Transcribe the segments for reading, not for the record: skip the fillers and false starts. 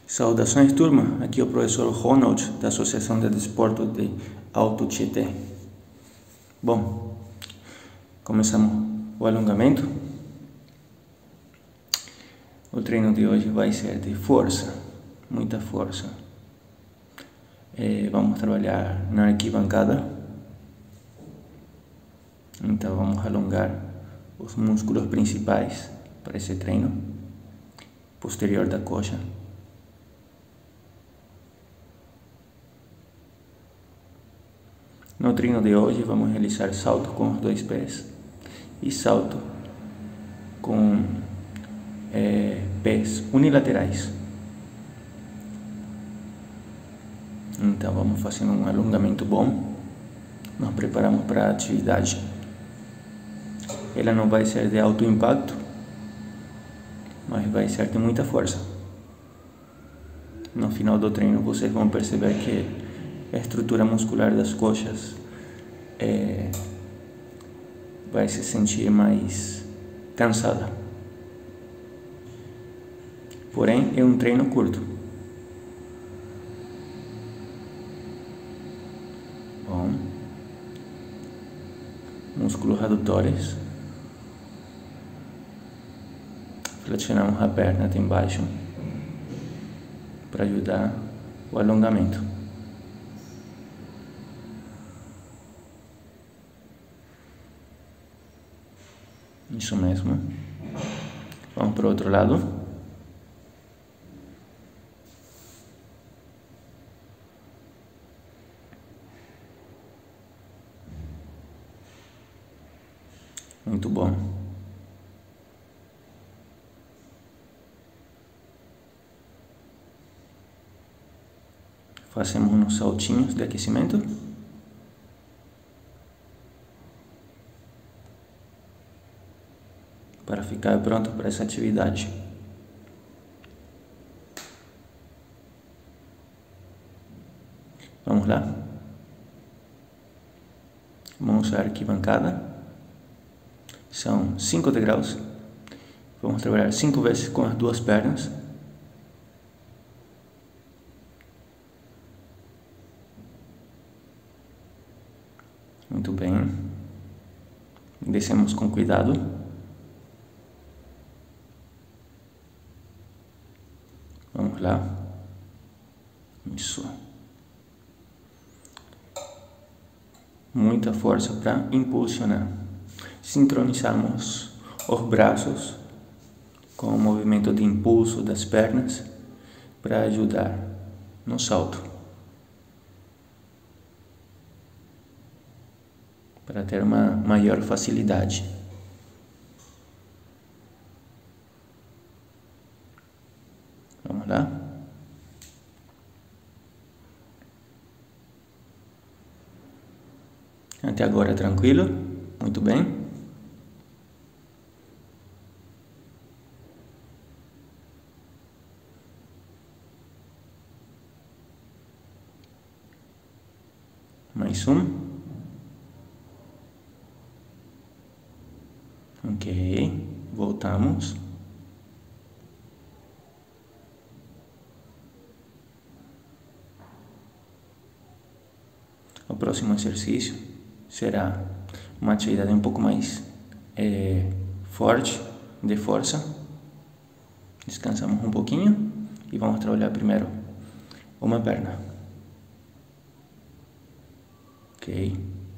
Saudações, turma! Aqui é o professor Ronald, da Associação de Desporto de Alto Tietê. Bom, começamos o alongamento. O treino de hoje vai ser de força, muita força. Vamos trabalhar na arquibancada. Então vamos alongar os músculos principais para esse treino. Posterior da coxa. No treino de hoje vamos realizar salto com os dois pés e salto com pés unilaterais. Então vamos fazendo um alongamento bom. Nos preparamos para a atividade. Ela não vai ser de alto impacto, mas vai ser de muita força. No final do treino vocês vão perceber que a estrutura muscular das coxas vai se sentir mais cansada. Porém, é um treino curto. Bom, músculos adutores. Flexionamos a perna até embaixo para ajudar o alongamento. Isso mesmo. Vamos para o outro lado. Muito bom. Fazemos uns saltinhos de aquecimento. Para ficar pronto para essa atividade. Vamos lá? Vamos usar a arquibancada. São 5 degraus. Vamos trabalhar 5 vezes com as duas pernas. Muito bem. Descemos com cuidado. Vamos lá. Isso. Muita força para impulsionar. Sincronizamos os braços com o movimento de impulso das pernas para ajudar no salto. Para ter uma maior facilidade. Vamos lá? Até agora tranquilo? Muito bem. Mais um. Ok. Voltamos. O próximo exercício será uma atividade um pouco mais forte, de força. Descansamos um pouquinho e vamos trabalhar primeiro uma perna. Ok.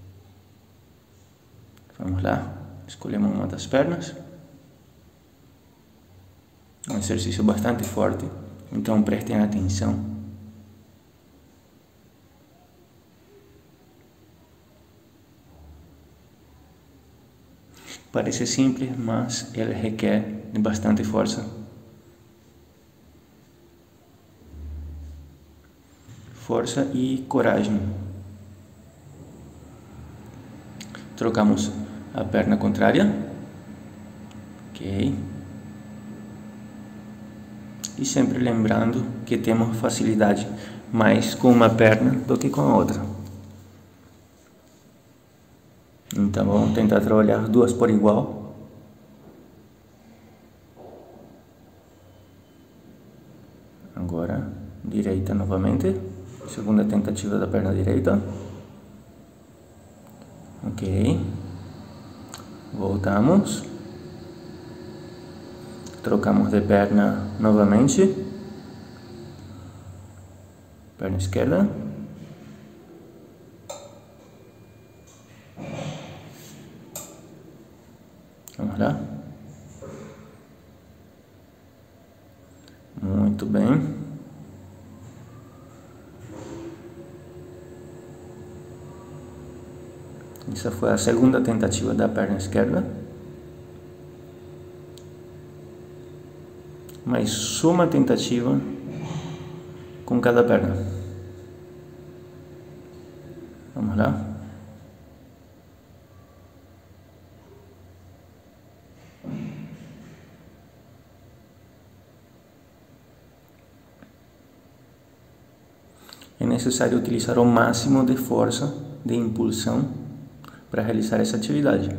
Vamos lá. Escolhemos uma das pernas. Um exercício bastante forte, então prestem atenção. Parece simples, mas ele requer de bastante força. Força e coragem. Trocamos a perna contrária. Ok. E sempre lembrando que temos facilidade mais com uma perna do que com a outra. Então vamos tentar trabalhar duas por igual. Agora Agora, direita novamente. Segunda tentativa da perna direita. Ok. Voltamos. Trocamos de perna novamente. Perna esquerda. Vamos lá. Muito bem. Essa foi a segunda tentativa da perna esquerda. Mais uma tentativa com cada perna. Vamos lá. É necessário utilizar o máximo de força, de impulsão, para realizar essa atividade.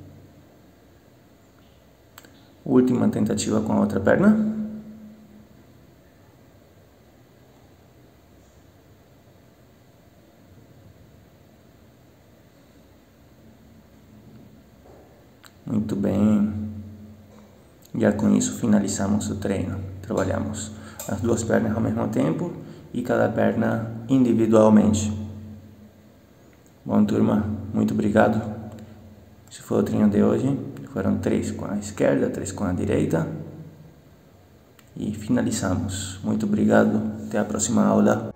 Última tentativa com a outra perna. Muito bem. Já com isso finalizamos o treino. Trabalhamos as duas pernas ao mesmo tempo e cada perna individualmente. Bom, turma, muito obrigado. Esse foi o treino de hoje. Foram 3 com a esquerda, 3 com a direita. E finalizamos. Muito obrigado. Até a próxima aula.